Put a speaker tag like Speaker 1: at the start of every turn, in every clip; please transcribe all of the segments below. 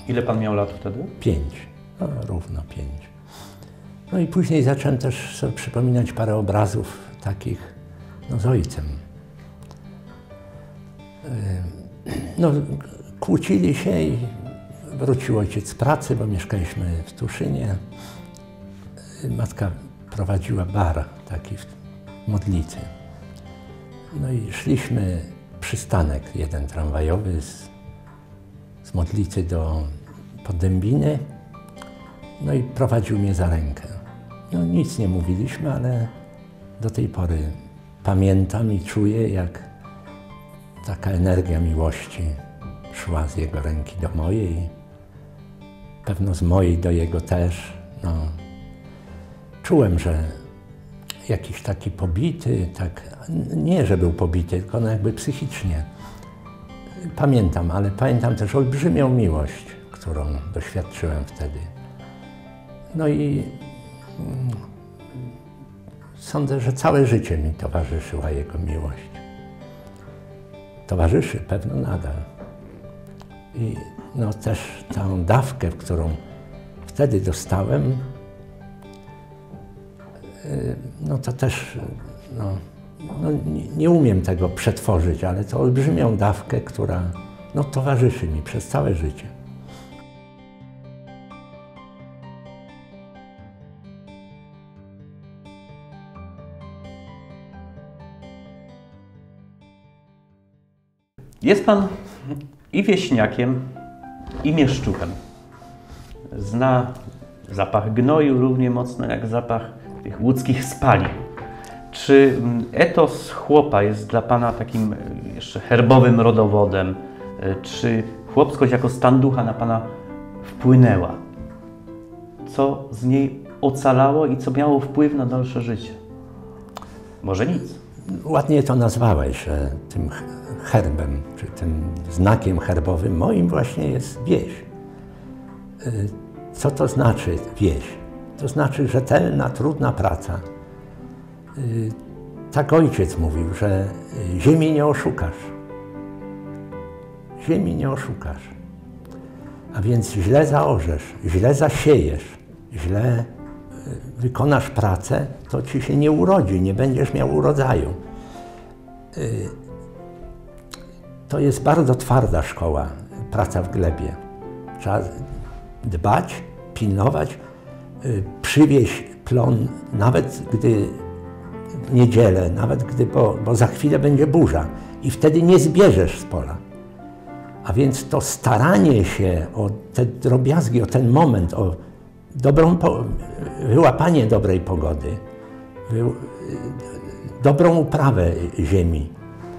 Speaker 1: Ile pan miał lat wtedy?
Speaker 2: 5, no, równo 5. No i później zacząłem też sobie przypominać parę obrazów takich, no, z ojcem. No, kłócili się i wrócił ojciec z pracy, bo mieszkaliśmy w Tuszynie. Matka prowadziła bar taki w Modlicy. No i szliśmy przystanek jeden tramwajowy z Modlicy do Poddębiny. No i prowadził mnie za rękę. No nic nie mówiliśmy, ale do tej pory pamiętam i czuję, jak taka energia miłości szła z jego ręki do mojej. Pewno z mojej do jego też. No, czułem, że jakiś taki pobity, tak, nie że był pobity, tylko no jakby psychicznie. Pamiętam, ale pamiętam też olbrzymią miłość, którą doświadczyłem wtedy. No i sądzę, że całe życie mi towarzyszyła jego miłość. Towarzyszy pewno nadal. I no też tę dawkę, którą wtedy dostałem, no to też, no nie umiem tego przetworzyć, ale to olbrzymią dawkę, która no, towarzyszy mi przez całe życie.
Speaker 1: Jest pan i wieśniakiem, i mieszczuchem. Zna zapach gnoju równie mocno jak zapach tych łódzkich spalin. Czy etos chłopa jest dla pana takim jeszcze herbowym rodowodem? Czy chłopskość jako stan ducha na pana wpłynęła? Co z niej ocalało i co miało wpływ na dalsze życie? Może nic.
Speaker 2: Ładnie to nazwałeś, że tym herbem, czy tym znakiem herbowym moim właśnie jest wieś. Co to znaczy wieś? To znaczy rzetelna, trudna praca. Tak ojciec mówił, że ziemi nie oszukasz. Ziemi nie oszukasz. A więc źle zaorzesz, źle zasiejesz, źle wykonasz pracę, to ci się nie urodzi, nie będziesz miał urodzaju. To jest bardzo twarda szkoła, praca w glebie. Trzeba dbać, pilnować, przywieźć plon, nawet gdy w niedzielę, nawet gdy, bo za chwilę będzie burza i wtedy nie zbierzesz z pola. A więc to staranie się o te drobiazgi, o ten moment, o wyłapanie dobrej pogody, dobrą uprawę ziemi.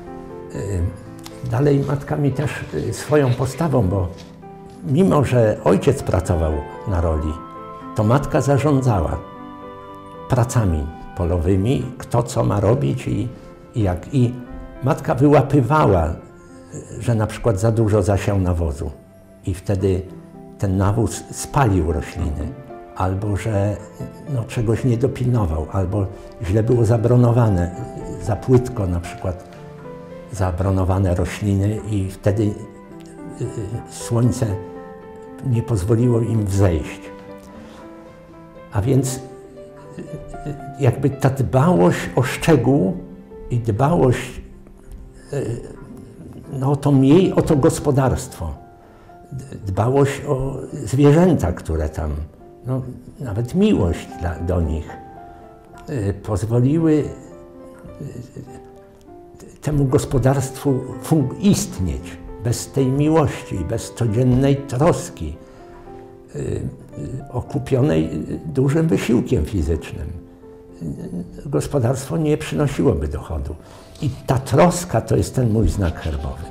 Speaker 2: Dalej matka mi też swoją postawą, bo mimo, że ojciec pracował na roli, to matka zarządzała pracami polowymi, kto co ma robić i jak. I matka wyłapywała, że na przykład za dużo zasiał nawozu i wtedy ten nawóz spalił rośliny, albo że no, czegoś nie dopilnował, albo źle było zabronowane, za płytko na przykład zabronowane rośliny i wtedy słońce nie pozwoliło im wzejść. A więc jakby ta dbałość o szczegół i dbałość no, o to gospodarstwo, dbałość o zwierzęta, które tam, no, nawet miłość do nich pozwoliły temu gospodarstwu istnieć. Bez tej miłości, bez codziennej troski, okupionej dużym wysiłkiem fizycznym, gospodarstwo nie przynosiłoby dochodu. I ta troska to jest ten mój znak herbowy,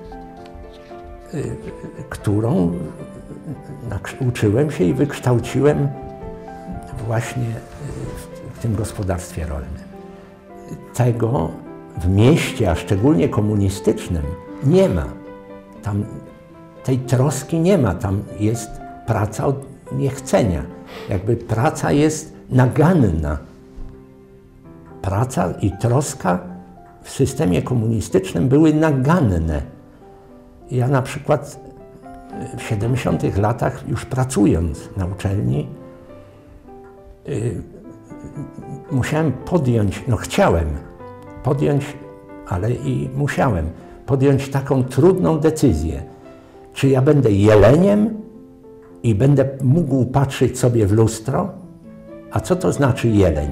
Speaker 2: którą uczyłem się i wykształciłem właśnie w tym gospodarstwie rolnym. Tego w mieście, a szczególnie komunistycznym, nie ma. Tam tej troski nie ma, tam jest praca od niechcenia. Jakby praca jest naganna. Praca i troska w systemie komunistycznym były naganne. Ja na przykład w 70 latach, już pracując na uczelni, musiałem podjąć, no chciałem podjąć, ale i musiałem podjąć taką trudną decyzję. Czy ja będę jeleniem i będę mógł patrzeć sobie w lustro? A co to znaczy jeleń?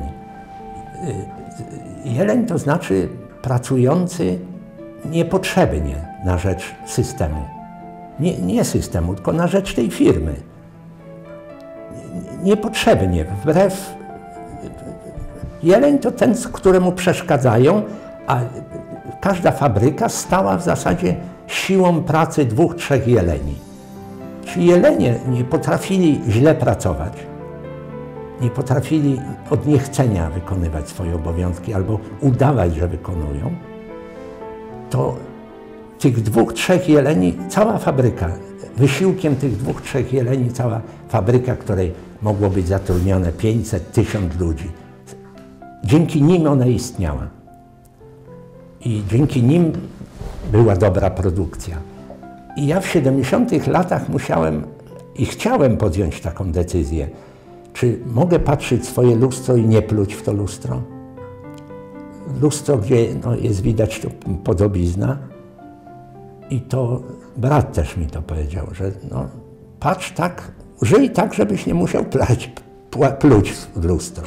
Speaker 2: Jeleń to znaczy pracujący niepotrzebnie na rzecz systemu. Nie systemu, tylko na rzecz tej firmy. Niepotrzebnie, wbrew... Jeleń to ten, któremu przeszkadzają, a każda fabryka stała w zasadzie siłą pracy 2-3 jeleni. Ci jelenie nie potrafili źle pracować, nie potrafili od niechcenia wykonywać swoje obowiązki albo udawać, że wykonują, to tych 2-3 jeleni, cała fabryka, wysiłkiem tych 2-3 jeleni, cała fabryka, której mogło być zatrudnione 500-1000 ludzi, dzięki nim ona istniała. I dzięki nim była dobra produkcja. I ja w 70 latach musiałem i chciałem podjąć taką decyzję. Czy mogę patrzeć w swoje lustro i nie pluć w to lustro? Lustro, gdzie no, jest widać to podobizna. I to brat też mi to powiedział, że no, patrz tak, żyj tak, żebyś nie musiał pluć w lustro.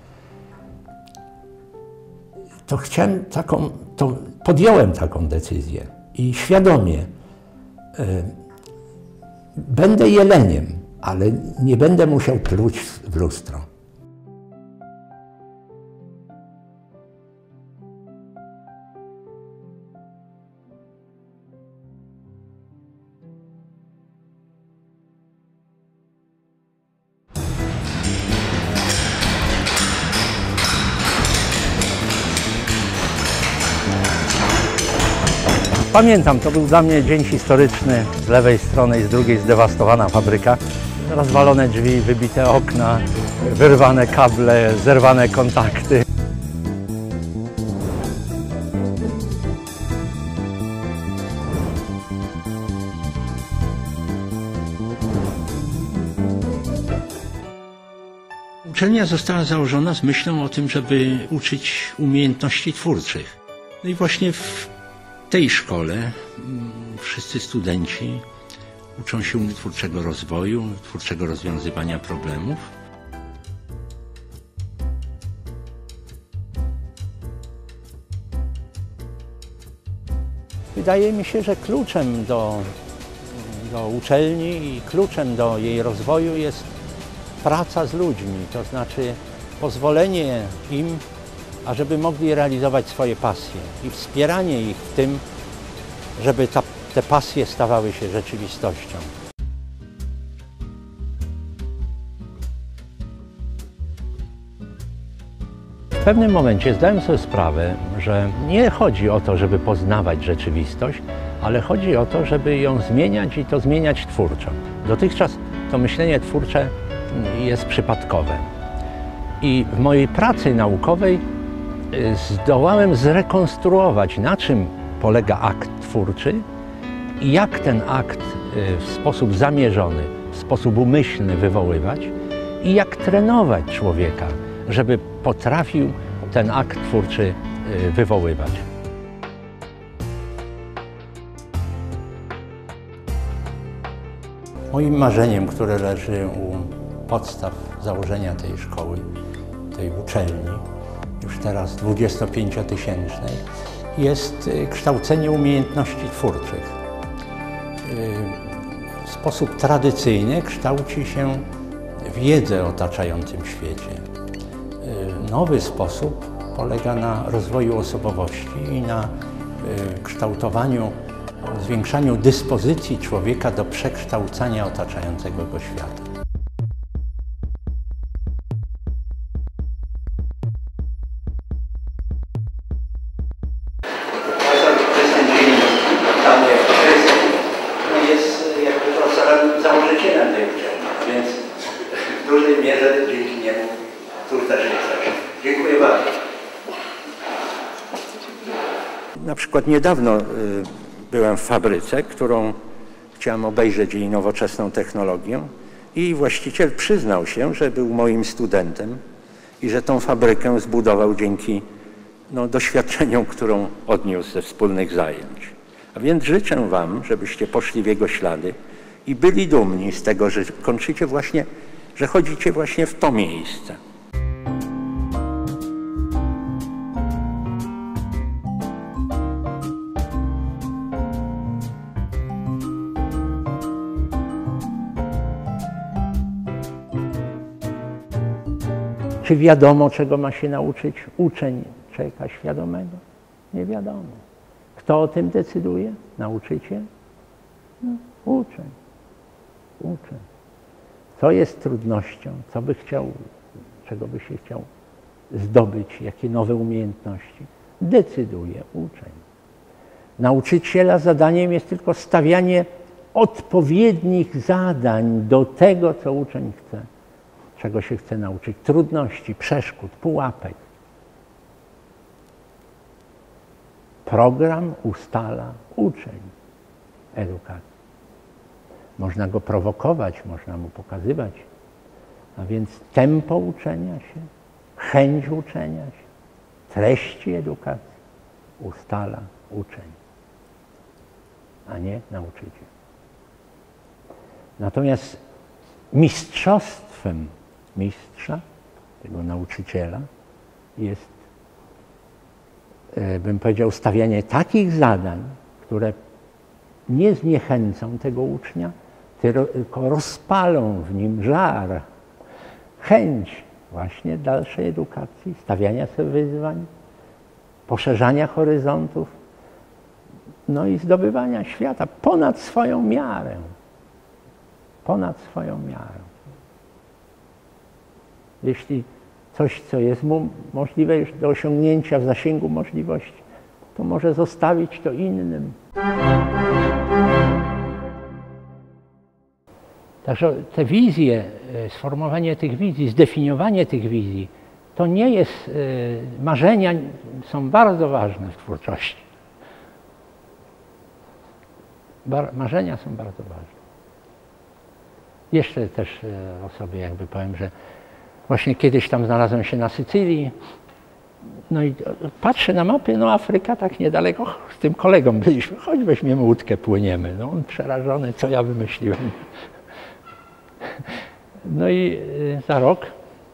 Speaker 2: To chciałem to podjąłem taką decyzję i świadomie będę jeleniem, ale nie będę musiał pluć w lustro.
Speaker 3: Pamiętam, to był dla mnie dzień historyczny. Z lewej strony i z drugiej zdewastowana fabryka. Rozwalone drzwi, wybite okna, wyrwane kable, zerwane kontakty.
Speaker 2: Uczelnia została założona z myślą o tym, żeby uczyć umiejętności twórczych. No i właśnie w tej szkole wszyscy studenci uczą się twórczego rozwoju, twórczego rozwiązywania problemów.
Speaker 3: Wydaje mi się, że kluczem do uczelni i kluczem do jej rozwoju jest praca z ludźmi, to znaczy pozwolenie im, ażeby mogli realizować swoje pasje i wspieranie ich w tym, żeby te pasje stawały się rzeczywistością. W pewnym momencie zdałem sobie sprawę, że nie chodzi o to, żeby poznawać rzeczywistość, ale chodzi o to, żeby ją zmieniać i to zmieniać twórczo. Dotychczas to myślenie twórcze jest przypadkowe. I w mojej pracy naukowej zdołałem zrekonstruować, na czym polega akt twórczy i jak ten akt w sposób zamierzony, w sposób umyślny wywoływać i jak trenować człowieka, żeby potrafił ten akt twórczy wywoływać.
Speaker 2: Moim marzeniem, które leży u podstaw założenia tej szkoły, tej uczelni, już teraz 25-tysięcznej, jest kształcenie umiejętności twórczych. W sposób tradycyjny kształci się wiedzę o otaczającym świecie. Nowy sposób polega na rozwoju osobowości i na kształtowaniu, zwiększaniu dyspozycji człowieka do przekształcania otaczającego go świata.
Speaker 4: Uważam, że ten dzień dla mnie jest jakby profesorem, założycielem tej uczelni, więc w dużej mierze dzięki niemu tu też jesteśmy. Dziękuję bardzo.
Speaker 5: Na przykład niedawno byłem w fabryce, którą
Speaker 2: chciałem obejrzeć jej nowoczesną technologię i właściciel przyznał się, że był moim studentem i że tą fabrykę zbudował dzięki doświadczeniom, którą odniósł ze wspólnych zajęć. A więc życzę wam, żebyście poszli w jego ślady i byli dumni z tego, że kończycie właśnie, że chodzicie właśnie w to miejsce.
Speaker 3: Czy wiadomo, czego ma się nauczyć uczeń człowieka świadomego? Nie wiadomo. Kto o tym decyduje? Nauczyciel? No, uczeń. Uczeń. Co jest trudnością? Co by chciał, czego by się chciał zdobyć? Jakie nowe umiejętności? Decyduje uczeń. Nauczyciela zadaniem jest tylko stawianie odpowiednich zadań do tego, co uczeń chce. Czego się chce nauczyć, trudności, przeszkód, pułapek. Program ustala uczeń edukacji. Można go prowokować, można mu pokazywać, a więc tempo uczenia się, chęć uczenia się, treści edukacji ustala uczeń, a nie nauczyciel. Natomiast mistrzostwem mistrza, tego nauczyciela, jest, bym powiedział, stawianie takich zadań, które nie zniechęcą tego ucznia, tylko rozpalą w nim żar, chęć właśnie dalszej edukacji, stawiania sobie wyzwań, poszerzania horyzontów, no i zdobywania świata ponad swoją miarę. Ponad swoją miarę. Jeśli coś, co jest mu możliwe już do osiągnięcia w zasięgu możliwości, to może zostawić to innym. Także te wizje, sformułowanie tych wizji, zdefiniowanie tych wizji, to nie jest, marzenia są bardzo ważne w twórczości. Marzenia są bardzo ważne. Jeszcze też o sobie jakby powiem, że właśnie kiedyś tam znalazłem się na Sycylii, no i patrzę na mapę, no Afryka tak niedaleko, z tym kolegą byliśmy, chodź weźmiemy łódkę, płyniemy. No on przerażony, co ja wymyśliłem. No i za rok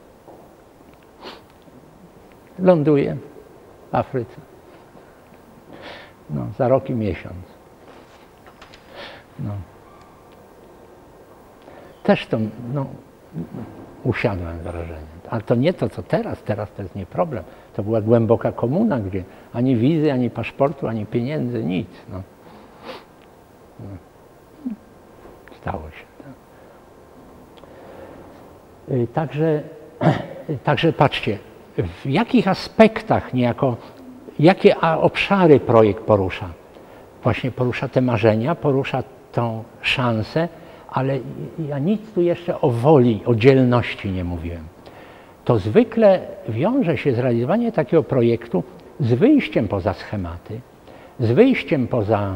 Speaker 3: ląduję w Afryce. No, za rok i miesiąc. No. Też to, no, usiadłem wrażenie. Ale to nie to, co teraz. Teraz to jest nie problem. To była głęboka komuna, gdzie ani wizy, ani paszportu, ani pieniędzy, nic. No. No. Stało się. Także patrzcie, w jakich aspektach niejako, jakie obszary projekt porusza? Właśnie porusza te marzenia, porusza tą szansę, ale ja nic tu jeszcze o woli, o dzielności nie mówiłem. To zwykle wiąże się zrealizowanie takiego projektu z wyjściem poza schematy, z wyjściem poza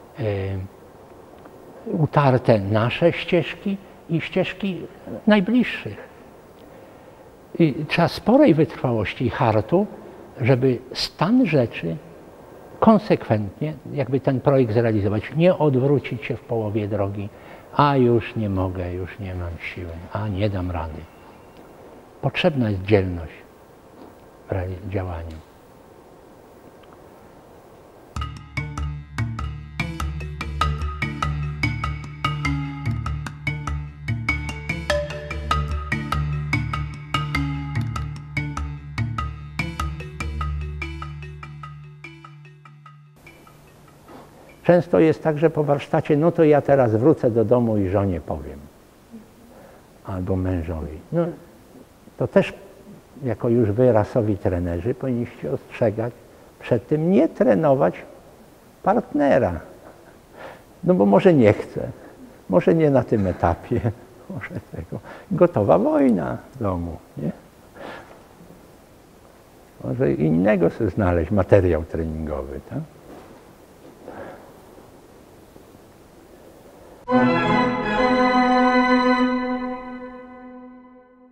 Speaker 3: utarte nasze ścieżki i ścieżki najbliższych. I trzeba sporej wytrwałości i hartu, żeby stan rzeczy konsekwentnie, jakby ten projekt zrealizować, nie odwrócić się w połowie drogi, a już nie mogę, już nie mam siły, a nie dam rady. Potrzebna jest dzielność w działaniu. Często jest tak, że po warsztacie, no to ja teraz wrócę do domu i żonie powiem. Albo mężowi. No, to też jako już wy rasowi trenerzy powinniście ostrzegać przed tym, nie trenować partnera. No bo może nie chce, może nie na tym etapie, może tego. Gotowa wojna w domu, nie? Może innego sobie znaleźć materiał treningowy, tak?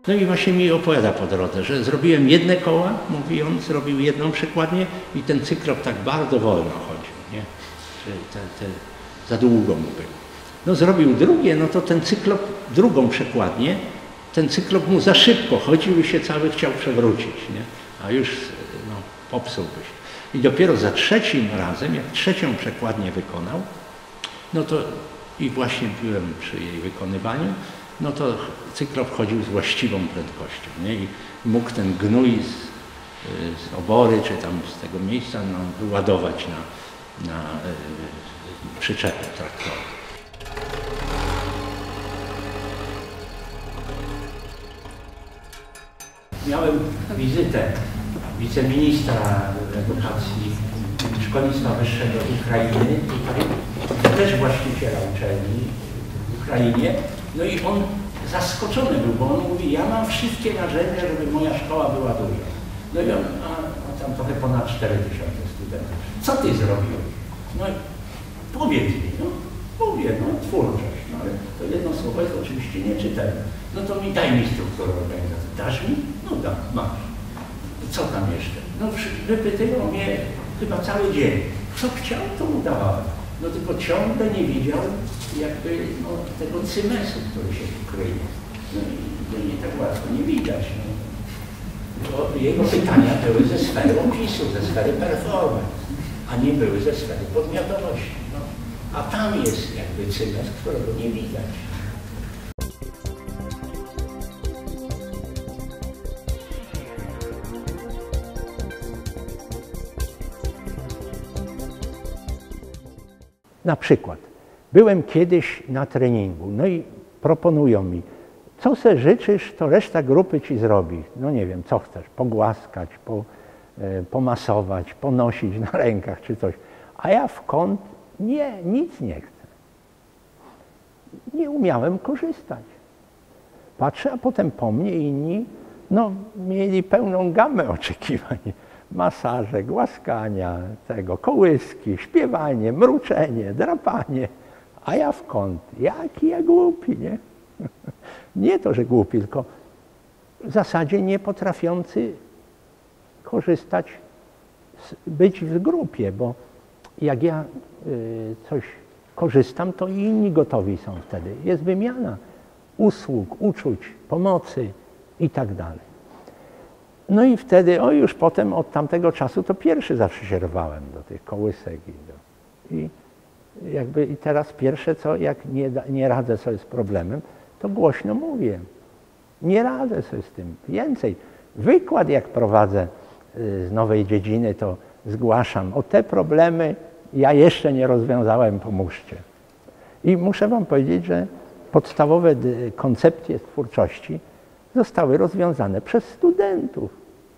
Speaker 3: No i właśnie mi opowiada po drodze, że zrobiłem jedne koła, mówi on, zrobił jedną przekładnię i ten cyklop tak bardzo wolno chodził, nie? Że za długo mu było. No zrobił drugie, no to ten cyklop, drugą przekładnię, ten cyklop mu za szybko chodził i się cały chciał przewrócić, nie? A już no, popsułby się. I dopiero za trzecim razem, jak trzecią przekładnię wykonał, no to i właśnie byłem przy jej wykonywaniu, no to cyklop chodził z właściwą prędkością, nie? I mógł ten gnój z obory, czy tam z tego miejsca no, wyładować na przyczepę traktorową. Miałem wizytę wiceministra edukacji i szkolnictwa wyższego Ukrainy, tutaj też właściciela uczelni w Ukrainie. No i on zaskoczony był, bo on mówi, ja mam wszystkie narzędzia, żeby moja szkoła była duża. No i on, a tam trochę ponad 4000 studentów. Co ty zrobiłeś? No powiedz mi, no mówię, no twórczość, no ale to jedno słowo jest oczywiście nieczytelne. No to mi daj mi strukturę organizacji. Dasz mi? No dam, masz. Co tam jeszcze? No wypytywał mnie chyba cały dzień. Co chciał, to mu dawałem. No tylko ciągle nie widział jakby no, tego cymesu, który się tu kryje. No i nie tak łatwo nie widać. No. Bo jego pytania były ze sfery opisu, ze sfery performance, a nie były ze sfery podmiotowości. No. A tam jest jakby cymes, którego nie widać. Na przykład, byłem kiedyś na treningu, no i proponują mi, co se życzysz, to reszta grupy ci zrobi. No nie wiem, co chcesz, pogłaskać, pomasować, ponosić na rękach czy coś. A ja w kąt nie, nic nie chcę. Nie umiałem korzystać. Patrzę, a potem po mnie inni, no mieli pełną gamę oczekiwań. Masaże, głaskania, kołyski, śpiewanie, mruczenie, drapanie. A ja w kąt. Jaki ja głupi, nie? Nie to, że głupi, tylko w zasadzie nie potrafiący korzystać, być w grupie, bo jak ja coś korzystam, to i inni gotowi są wtedy. Jest wymiana usług, uczuć, pomocy i tak dalej. No i wtedy, już potem od tamtego czasu to pierwszy zawsze się rwałem do tych kołysek. I teraz pierwsze co, jak nie radzę sobie z problemem, to głośno mówię. Nie radzę sobie z tym. Więcej. Wykład jak prowadzę z nowej dziedziny, to zgłaszam. O te problemy ja jeszcze nie rozwiązałem, pomóżcie. I muszę wam powiedzieć, że podstawowe koncepcje twórczości zostały rozwiązane przez studentów.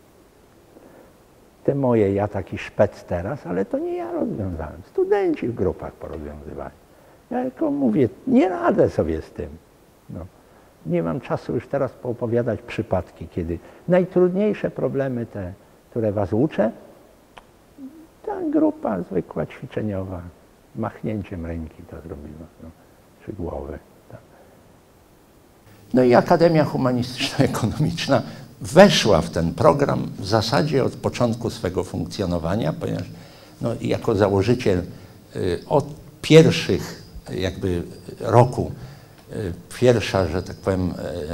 Speaker 3: Te moje, ja taki szpec teraz, ale to nie ja rozwiązałem. Studenci w grupach porozwiązywali. Ja tylko mówię, nie radzę sobie z tym. No. Nie mam czasu już teraz poopowiadać przypadki, kiedy najtrudniejsze problemy te, które was uczę, ta grupa zwykła, ćwiczeniowa, machnięciem ręki to zrobiła, no, czy głowy. Tak. No i Akademia Humanistyczno-Ekonomiczna weszła w ten program w zasadzie od początku swego funkcjonowania, ponieważ no, jako założyciel od pierwszych jakby roku, pierwsza, że tak powiem,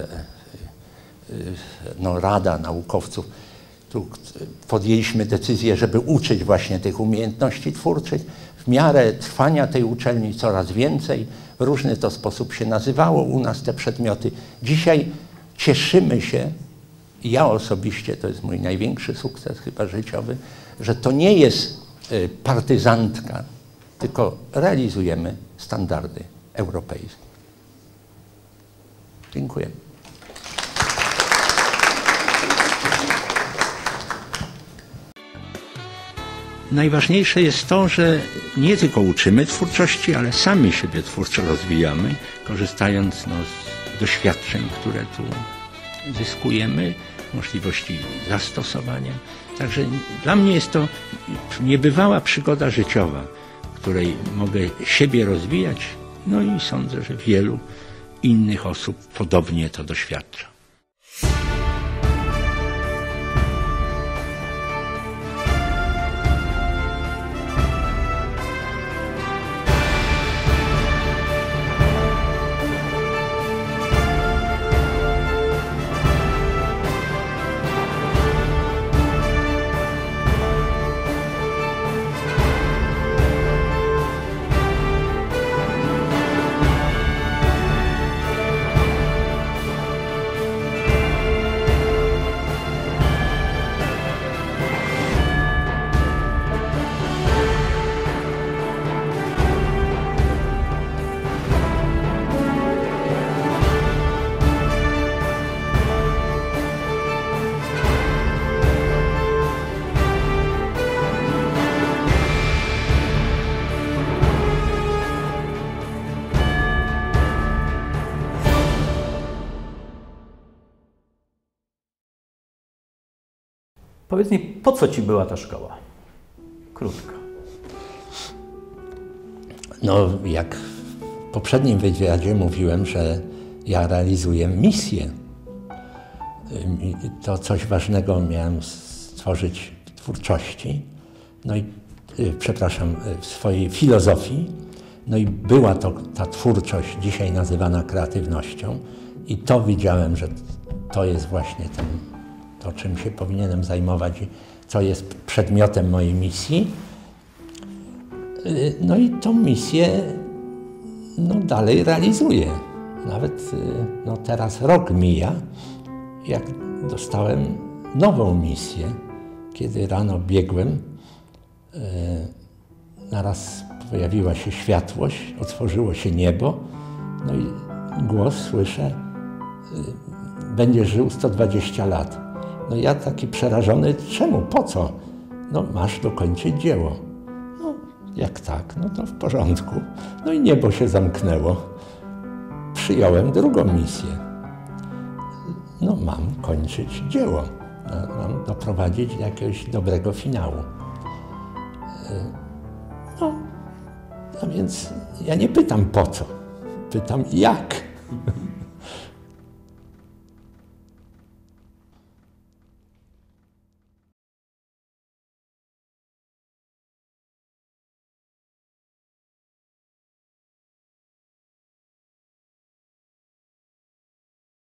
Speaker 3: no, Rada Naukowców, tu podjęliśmy decyzję, żeby uczyć właśnie tych umiejętności twórczych. W miarę trwania tej uczelni coraz więcej, w różny to sposób się nazywało u nas te przedmioty. Dzisiaj cieszymy się, ja osobiście, to jest mój największy sukces chyba życiowy, że to nie jest partyzantka, tylko realizujemy standardy europejskie. Dziękuję. Najważniejsze jest to, że nie tylko uczymy twórczości, ale sami siebie twórczo rozwijamy, korzystając z doświadczeń, które tu zyskujemy, możliwości zastosowania. Także dla mnie jest to niebywała przygoda życiowa, w której mogę siebie rozwijać, no i sądzę, że wielu innych osób podobnie to doświadcza.
Speaker 5: Powiedz mi, po co ci była ta szkoła? Krótko.
Speaker 2: No, jak w poprzednim wywiadzie mówiłem, że ja realizuję misję. To coś ważnego miałem stworzyć w twórczości, no i w swojej filozofii. No i była to ta twórczość, dzisiaj nazywana kreatywnością, i to widziałem, że to jest właśnie to, czym się powinienem zajmować, co jest przedmiotem mojej misji. No i tą misję dalej realizuję. Nawet teraz rok mija, jak dostałem nową misję, kiedy rano biegłem, naraz pojawiła się światłość, otworzyło się niebo, no i głos słyszę, będziesz żył 120 lat. No ja taki przerażony, czemu, po co? No masz dokończyć dzieło. No jak tak, no to w porządku. No i niebo się zamknęło. Przyjąłem drugą misję. No mam kończyć dzieło. Mam doprowadzić do jakiegoś dobrego finału. No, a więc ja nie pytam po co, pytam jak.